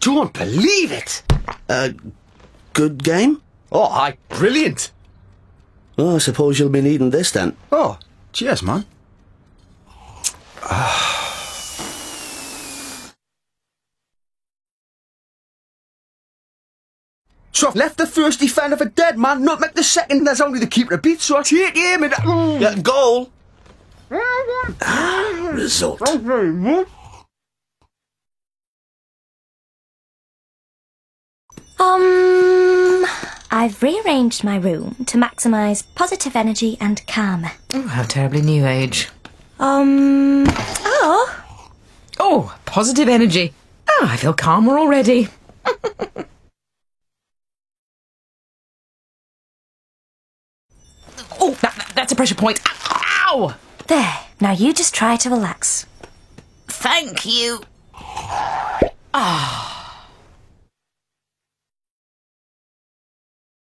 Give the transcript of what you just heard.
don't believe it. Good game? Oh, aye, brilliant. Well, I suppose you'll be needing this then. Oh, cheers, man. So I've left the first defender for dead, man. Not make the second. There's only the keeper to beat, so I take him and... Yeah, goal. Result. I've rearranged my room to maximise positive energy and calm. Oh, how terribly new age. Oh, Oh, positive energy. Oh, I feel calmer already. Oh, that's a pressure point. Ow! there. Now you just try to relax. Thank you.